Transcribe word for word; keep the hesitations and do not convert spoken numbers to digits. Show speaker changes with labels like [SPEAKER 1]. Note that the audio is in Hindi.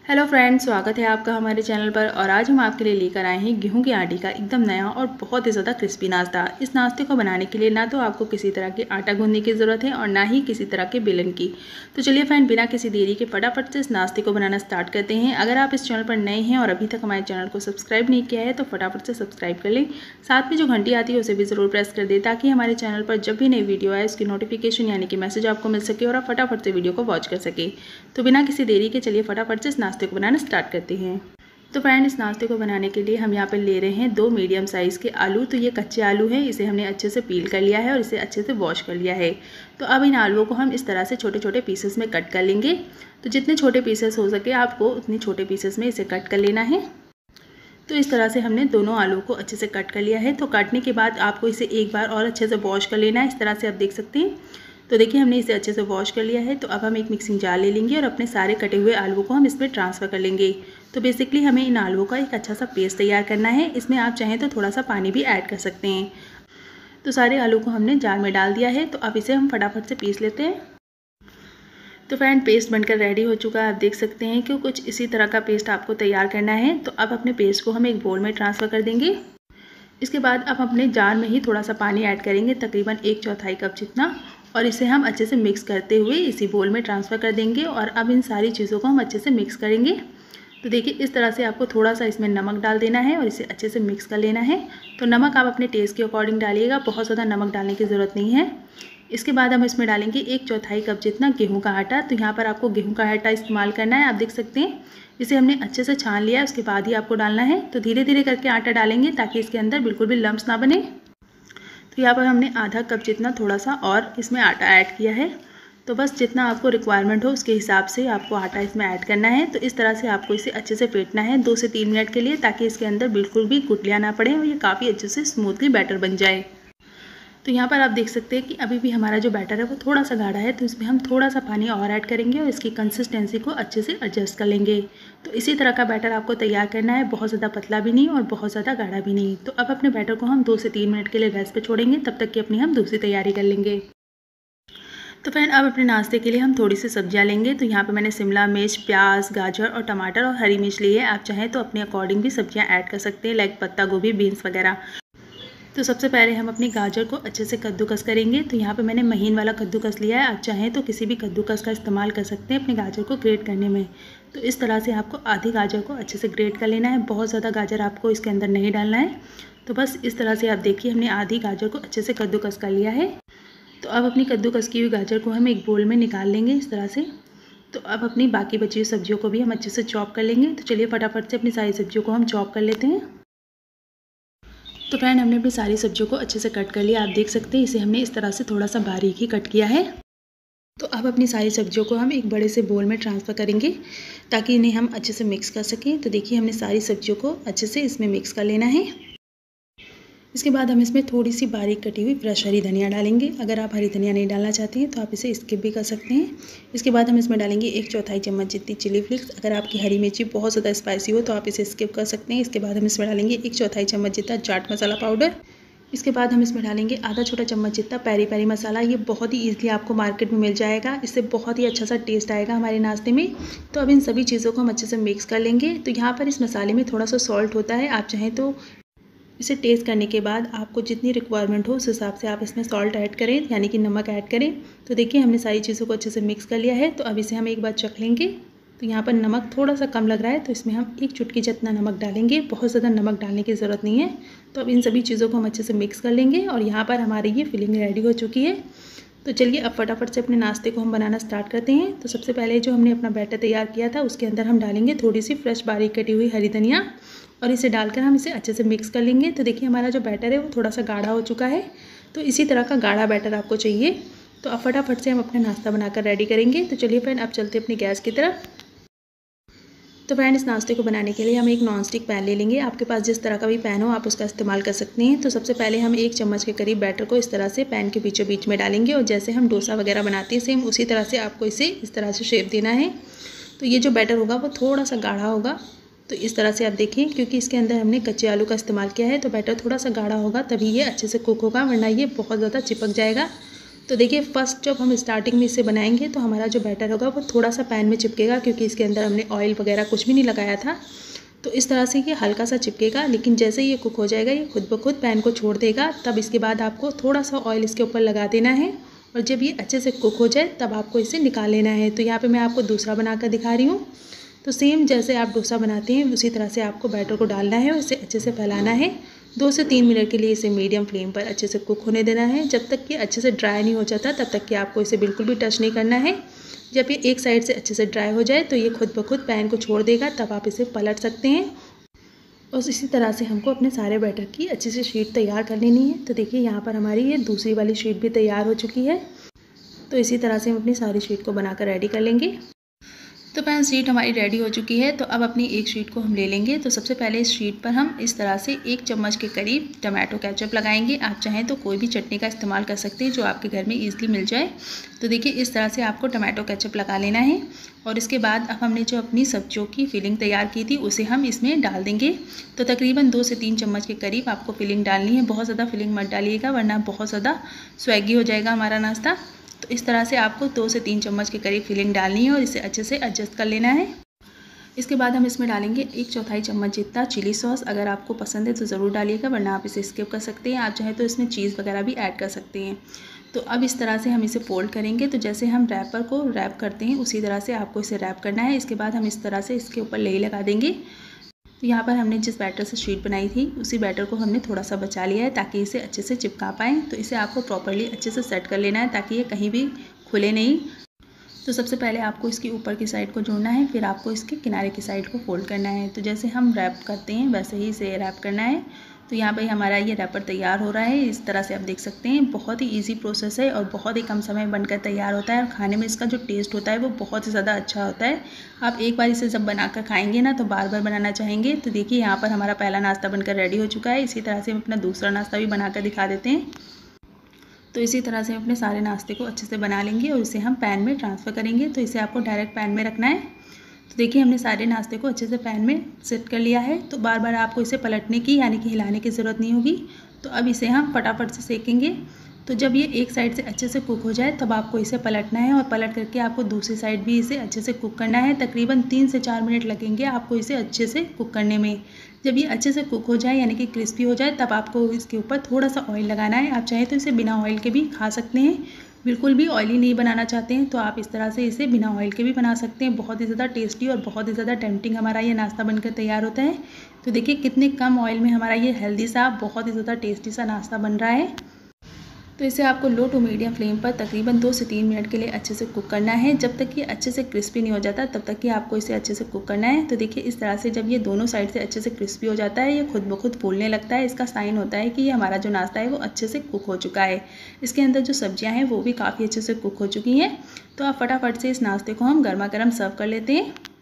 [SPEAKER 1] हेलो फ्रेंड्स, स्वागत है आपका हमारे चैनल पर। और आज हम आपके लिए लेकर आए हैं गेहूं की आटे का एकदम नया और बहुत ही ज़्यादा क्रिस्पी नाश्ता। इस नाश्ते को बनाने के लिए ना तो आपको किसी तरह के आटा गूंदने की ज़रूरत है और ना ही किसी तरह के बेलन की। तो चलिए फ्रेंड, बिना किसी देरी के फटाफट से इस नाश्ते को बनाना स्टार्ट करते हैं। अगर आप इस चैनल पर नए हैं और अभी तक हमारे चैनल को सब्सक्राइब नहीं किया है तो फटाफट से सब्सक्राइब कर लें। साथ में जो घंटी आती है उसे भी ज़रूर प्रेस कर दें ताकि हमारे चैनल पर जब भी नई वीडियो आए उसकी नोटिफिकेशन यानी कि मैसेज आपको मिल सके और आप फटाफट से वीडियो को वॉच कर सके। तो बिना किसी देरी के चलिए फटाफट से इस नाश्ते को बनाना स्टार्ट करते हैं। तो फ्रेंड, इस नाश्ते को बनाने के लिए हम यहाँ पर ले रहे हैं दो मीडियम साइज़ के आलू। तो ये कच्चे आलू हैं, इसे हमने अच्छे से पील कर लिया है और इसे अच्छे से वॉश कर लिया है। तो अब इन आलूओं को हम इस तरह से छोटे छोटे पीसेस में कट कर लेंगे। तो जितने छोटे पीसेस हो सके आपको उतने छोटे पीसेस में इसे कट कर लेना है। तो इस तरह से हमने दोनों आलू को अच्छे से कट कर लिया है। तो काटने के बाद आपको इसे एक बार और अच्छे से वॉश कर लेना है। इस तरह से आप देख सकते हैं। तो देखिए, हमने इसे अच्छे से वॉश कर लिया है। तो अब हम एक मिक्सिंग जार ले लेंगे और अपने सारे कटे हुए आलूओं को हम इसमें ट्रांसफ़र कर लेंगे। तो बेसिकली हमें इन आलूओं का एक अच्छा सा पेस्ट तैयार करना है। इसमें आप चाहें तो थोड़ा सा पानी भी ऐड कर सकते हैं। तो सारे आलू को हमने जार में डाल दिया है। तो अब इसे हम फटाफट से पीस लेते हैं। तो फ्रेंड, पेस्ट बनकर रेडी हो चुका है। आप देख सकते हैं कि कुछ इसी तरह का पेस्ट आपको तैयार करना है। तो अब अपने पेस्ट को हम एक बोल में ट्रांसफ़र कर देंगे। इसके बाद अब अपने जार में ही थोड़ा सा पानी ऐड करेंगे, तकरीबन एक चौथाई कप जितना, और इसे हम अच्छे से मिक्स करते हुए इसी बोल में ट्रांसफ़र कर देंगे। और अब इन सारी चीज़ों को हम अच्छे से मिक्स करेंगे। तो देखिए, इस तरह से आपको थोड़ा सा इसमें नमक डाल देना है और इसे अच्छे से मिक्स कर लेना है। तो नमक आप अपने टेस्ट के अकॉर्डिंग डालिएगा, बहुत ज़्यादा नमक डालने की ज़रूरत नहीं है। इसके बाद हम इसमें डालेंगे एक चौथाई कप जितना गेहूं का आटा। तो यहाँ पर आपको गेहूं का आटा इस्तेमाल करना है। आप देख सकते हैं, इसे हमने अच्छे से छान लिया है, उसके बाद ही आपको डालना है। तो धीरे धीरे करके आटा डालेंगे ताकि इसके अंदर बिल्कुल भी लम्स ना बने। तो यहाँ पर हमने आधा कप जितना थोड़ा सा और इसमें आटा ऐड किया है। तो बस जितना आपको रिक्वायरमेंट हो उसके हिसाब से आपको आटा इसमें ऐड करना है। तो इस तरह से आपको इसे अच्छे से फेंटना है दो से तीन मिनट के लिए, ताकि इसके अंदर बिल्कुल भी गुठलियाँ ना पड़े और ये काफ़ी अच्छे से स्मूथली बैटर बन जाए। तो यहाँ पर आप देख सकते हैं कि अभी भी हमारा जो बैटर है वो थोड़ा सा गाढ़ा है। तो इसमें हम थोड़ा सा पानी और ऐड करेंगे और इसकी कंसिस्टेंसी को अच्छे से एडजस्ट कर लेंगे। तो इसी तरह का बैटर आपको तैयार करना है, बहुत ज़्यादा पतला भी नहीं और बहुत ज़्यादा गाढ़ा भी नहीं। तो अब अपने बैटर को हम दो से तीन मिनट के लिए गैस पे छोड़ेंगे, तब तक कि अपनी हम दूसरी तैयारी कर लेंगे। तो फ्रेंड, अब अपने नाश्ते के लिए हम थोड़ी सी सब्जियां लेंगे। तो यहाँ पे मैंने शिमला मिर्च, प्याज, गाजर और टमाटर और हरी मिर्च ली है। आप चाहें तो अपने अकॉर्डिंग भी सब्जियां ऐड कर सकते हैं, लाइक पत्ता गोभी, बीन्स वगैरह। तो सबसे पहले हम अपनी गाजर को अच्छे से कद्दूकस करेंगे। तो यहाँ पे मैंने महीन वाला कद्दूकस लिया है। आप चाहें तो किसी भी कद्दूकस का इस्तेमाल कर सकते हैं अपने गाजर को ग्रेट करने में। तो इस तरह से आपको आधी गाजर को अच्छे से ग्रेट कर लेना है। बहुत ज़्यादा गाजर आपको इसके अंदर नहीं डालना है। तो बस इस तरह से आप देखिए, हमने आधी गाजर को अच्छे से कद्दूकस कर लिया है। तो अब अपनी कद्दूकस की हुई गाजर को हम एक बोल में निकाल लेंगे इस तरह से। तो अब अपनी बाकी बची हुई सब्जियों को भी हम अच्छे से चॉप कर लेंगे। तो चलिए फटाफट से अपनी सारी सब्जियों को हम चॉप कर लेते हैं। तो फ्रेंड, हमने अपनी सारी सब्जियों को अच्छे से कट कर लिया। आप देख सकते हैं इसे हमने इस तरह से थोड़ा सा बारीक ही कट किया है। तो अब अपनी सारी सब्जियों को हम एक बड़े से बोल में ट्रांसफ़र करेंगे ताकि इन्हें हम अच्छे से मिक्स कर सकें। तो देखिए, हमने सारी सब्जियों को अच्छे से इसमें मिक्स कर लेना है। इसके बाद हम इसमें थोड़ी सी बारीक कटी हुई फ्रेश हरी धनिया डालेंगे। अगर आप हरी धनिया नहीं डालना चाहते हैं तो आप इसे स्किप भी कर सकते हैं। इसके बाद हम इसमें डालेंगे एक चौथाई चम्मच जितनी चिली फ्लेक्स। अगर आपकी हरी मिर्ची बहुत ज़्यादा स्पाइसी हो तो आप इसे स्किप कर सकते हैं। इसके बाद हम इसमें डालेंगे एक चौथाई चम्मच जितना चाट मसाला पाउडर। इसके बाद हम इसमें डालेंगे आधा छोटा चम्मच जितना पेरी पेरी मसाला। ये बहुत ही ईजिली आपको मार्केट में मिल जाएगा। इससे बहुत ही अच्छा सा टेस्ट आएगा हमारे नाश्ते में। तो अब इन सभी चीज़ों को हम अच्छे से मिक्स कर लेंगे। तो यहाँ पर इस मसाले में थोड़ा सा सॉल्ट होता है। आप चाहें तो इसे टेस्ट करने के बाद आपको जितनी रिक्वायरमेंट हो उस हिसाब से आप इसमें सॉल्ट ऐड करें, यानी कि नमक ऐड करें। तो देखिए, हमने सारी चीज़ों को अच्छे से मिक्स कर लिया है। तो अब इसे हम एक बार चख लेंगे। तो यहाँ पर नमक थोड़ा सा कम लग रहा है, तो इसमें हम एक चुटकी जितना नमक डालेंगे। बहुत ज़्यादा नमक डालने की ज़रूरत नहीं है। तो अब इन सभी चीज़ों को हम अच्छे से मिक्स कर लेंगे और यहाँ पर हमारी ये फिलिंग रेडी हो चुकी है। तो चलिए अब फटाफट से अपने नाश्ते को हम बनाना स्टार्ट करते हैं। तो सबसे पहले जो हमने अपना बैटर तैयार किया था उसके अंदर हम डालेंगे थोड़ी सी फ्रेश बारीक कटी हुई हरी धनिया और इसे डालकर हम इसे अच्छे से मिक्स कर लेंगे। तो देखिए, हमारा जो बैटर है वो थोड़ा सा गाढ़ा हो चुका है। तो इसी तरह का गाढ़ा बैटर आपको चाहिए। तो अब फटाफट से हम अपना नाश्ता बनाकर रेडी करेंगे। तो चलिए फ्रेंड, अब चलते अपनी गैस की तरफ। तो फ्रेंड, इस नाश्ते को बनाने के लिए हम एक नॉन स्टिक पैन ले लेंगे। आपके पास जिस तरह का भी पैन हो आप उसका इस्तेमाल कर सकते हैं। तो सबसे पहले हम एक चम्मच के करीब बैटर को इस तरह से पैन के बीचों बीच में डालेंगे और जैसे हम डोसा वगैरह बनाते हैं सेम उसी तरह से आपको इसे इस तरह से शेप देना है। तो ये जो बैटर होगा वो थोड़ा सा गाढ़ा होगा। तो इस तरह से आप देखिए, क्योंकि इसके अंदर हमने कच्चे आलू का इस्तेमाल किया है तो बैटर थोड़ा सा गाढ़ा होगा, तभी ये अच्छे से कुक होगा, वरना ये बहुत ज़्यादा चिपक जाएगा। तो देखिए फर्स्ट जब हम स्टार्टिंग में इसे बनाएंगे तो हमारा जो बैटर होगा वो थोड़ा सा पैन में चिपकेगा, क्योंकि इसके अंदर हमने ऑयल वगैरह कुछ भी नहीं लगाया था। तो इस तरह से ये हल्का सा चिपकेगा, लेकिन जैसे ही ये कुक हो जाएगा ये खुद ब खुद पैन को छोड़ देगा। तब इसके बाद आपको थोड़ा सा ऑयल इसके ऊपर लगा देना है, और जब ये अच्छे से कुक हो जाए तब आपको इसे निकाल लेना है। तो यहाँ पे मैं आपको दूसरा बनाकर दिखा रही हूँ। तो सेम जैसे आप डोसा बनाते हैं उसी तरह से आपको बैटर को डालना है और इसे अच्छे से फैलाना है। दो से तीन मिनट के लिए इसे मीडियम फ्लेम पर अच्छे से कुक होने देना है। जब तक कि अच्छे से ड्राई नहीं हो जाता तब तक कि आपको इसे बिल्कुल भी टच नहीं करना है। जब ये एक साइड से अच्छे से ड्राई हो जाए तो ये खुद ब खुद पैन को छोड़ देगा, तब आप इसे पलट सकते हैं। और इसी तरह से हमको अपने सारे बैटर की अच्छी सी शीट तैयार कर लेनी है। तो देखिए यहाँ पर हमारी ये दूसरी वाली शीट भी तैयार हो चुकी है। तो इसी तरह से हम अपनी सारी शीट को बनाकर रेडी कर लेंगे। तो पैन शीट हमारी रेडी हो चुकी है। तो अब अपनी एक शीट को हम ले लेंगे। तो सबसे पहले इस शीट पर हम इस तरह से एक चम्मच के करीब टमाटो केचप लगाएंगे। आप चाहें तो कोई भी चटनी का इस्तेमाल कर सकते हैं जो आपके घर में ईजिली मिल जाए। तो देखिए इस तरह से आपको टमाटो केचप लगा लेना है। और इसके बाद अब हमने जो अपनी सब्जियों की फिलिंग तैयार की थी उसे हम इसमें डाल देंगे। तो तकरीबन दो से तीन चम्मच के करीब आपको फिलिंग डालनी है। बहुत ज़्यादा फिलिंग मत डालिएगा, वरना बहुत ज़्यादा स्वैगी हो जाएगा हमारा नाश्ता। तो इस तरह से आपको दो से तीन चम्मच के करीब फिलिंग डालनी है और इसे अच्छे से एडजस्ट कर लेना है। इसके बाद हम इसमें डालेंगे एक चौथाई चम्मच जितना चिली सॉस। अगर आपको पसंद है तो ज़रूर डालिएगा, वरना आप इसे स्किप कर सकते हैं। आप चाहें तो इसमें चीज़ वगैरह भी ऐड कर सकते हैं। तो अब इस तरह से हम इसे फोल्ड करेंगे। तो जैसे हम रैपर को रैप करते हैं उसी तरह से आपको इसे रैप करना है। इसके बाद हम इस तरह से इसके ऊपर लेई लगा देंगे। तो यहाँ पर हमने जिस बैटर से शीट बनाई थी उसी बैटर को हमने थोड़ा सा बचा लिया है ताकि इसे अच्छे से चिपका पाएँ। तो इसे आपको प्रॉपर्ली अच्छे से सेट कर लेना है ताकि ये कहीं भी खुले नहीं। तो सबसे पहले आपको इसकी ऊपर की साइड को जोड़ना है, फिर आपको इसके किनारे की साइड को फोल्ड करना है। तो जैसे हम रैप करते हैं वैसे ही इसे रैप करना है। तो यहाँ पे हमारा ये रैपर तैयार हो रहा है। इस तरह से आप देख सकते हैं, बहुत ही इजी प्रोसेस है और बहुत ही कम समय बनकर तैयार होता है। और खाने में इसका जो टेस्ट होता है वो बहुत ही ज़्यादा अच्छा होता है। आप एक बार इसे जब बनाकर खाएंगे ना तो बार बार बनाना चाहेंगे। तो देखिए यहाँ पर हमारा पहला नाश्ता बनकर रेडी हो चुका है। इसी तरह से हम अपना दूसरा नाश्ता भी बनाकर दिखा देते हैं। तो इसी तरह से हम अपने सारे नाश्ते को अच्छे से बना लेंगे और इसे हम पैन में ट्रांसफ़र करेंगे। तो इसे आपको डायरेक्ट पैन में रखना है। तो देखिए हमने सारे नाश्ते को अच्छे से पैन में सेट कर लिया है। तो बार बार आपको इसे पलटने की यानी कि हिलाने की ज़रूरत नहीं होगी। तो अब इसे हम फटाफट से सेकेंगे। तो जब ये एक साइड से अच्छे से कुक हो जाए तब आपको इसे पलटना है और पलट करके आपको दूसरी साइड भी इसे अच्छे से कुक करना है। तकरीबन तीन से चार मिनट लगेंगे आपको इसे अच्छे से कुक करने में। जब ये अच्छे से कुक हो जाए यानी कि क्रिस्पी हो जाए तब आपको इसके ऊपर थोड़ा सा ऑयल लगाना है। आप चाहें तो इसे बिना ऑयल के भी खा सकते हैं। बिल्कुल भी ऑयली नहीं बनाना चाहते हैं तो आप इस तरह से इसे बिना ऑयल के भी बना सकते हैं। बहुत ही ज़्यादा टेस्टी और बहुत ही ज़्यादा टेम्पटिंग हमारा ये नाश्ता बनकर तैयार होता है। तो देखिए कितने कम ऑयल में हमारा ये हेल्दी सा बहुत ही ज़्यादा टेस्टी सा नाश्ता बन रहा है। तो इसे आपको लो टू मीडियम फ्लेम पर तकरीबन दो से तीन मिनट के लिए अच्छे से कुक करना है। जब तक ये अच्छे से क्रिस्पी नहीं हो जाता तब तक कि आपको इसे अच्छे से कुक करना है। तो देखिए इस तरह से जब ये दोनों साइड से अच्छे से क्रिस्पी हो जाता है, ये खुद ब खुद फूलने लगता है। इसका साइन होता है कि ये हमारा जो नाश्ता है वो अच्छे से कुक हो चुका है। इसके अंदर जो सब्जियाँ हैं वो भी काफ़ी अच्छे से कुक हो चुकी हैं। तो आप फटाफट से इस नाश्ते को हम गर्मा गर्म सर्व कर लेते हैं।